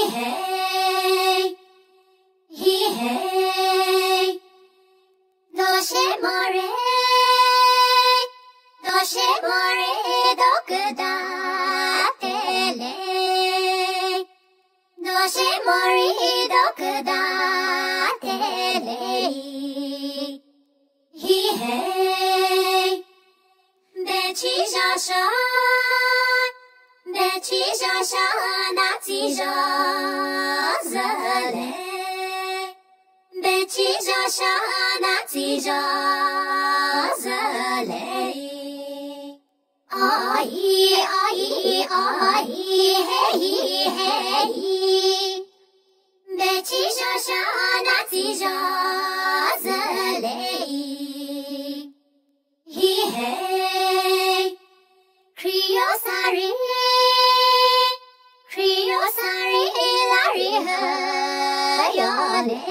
hey, doshe more, dokuda tele, doshe more, dokuda tele, hey, bethi zhoso, Natsi zhoso, bethi zhoso, Natsi zhoso, ai, hey, bethi zhoso, Natsi zhoso, hey, Kriosari, lari hayole,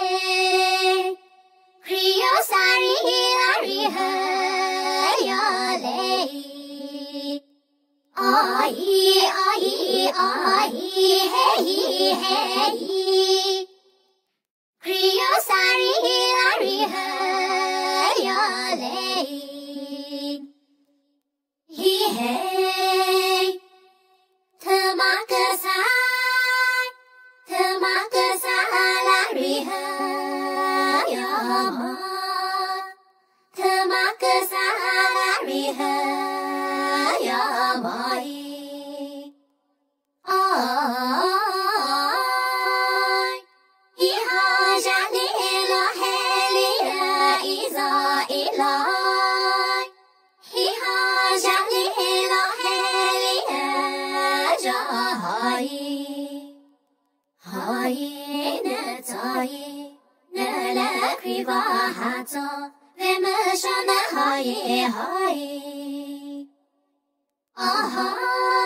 Kriosari, lari hayole, ai, hey, Kriosari, lari hayole, hey, Tamakasai, lari hayoma, Tamakasai, lari hayoma, ihajali Eloheli izo Eloi, ihajali Eloheli ajai, hai Natsi, nala kriva hatso, vemashana hai, aha.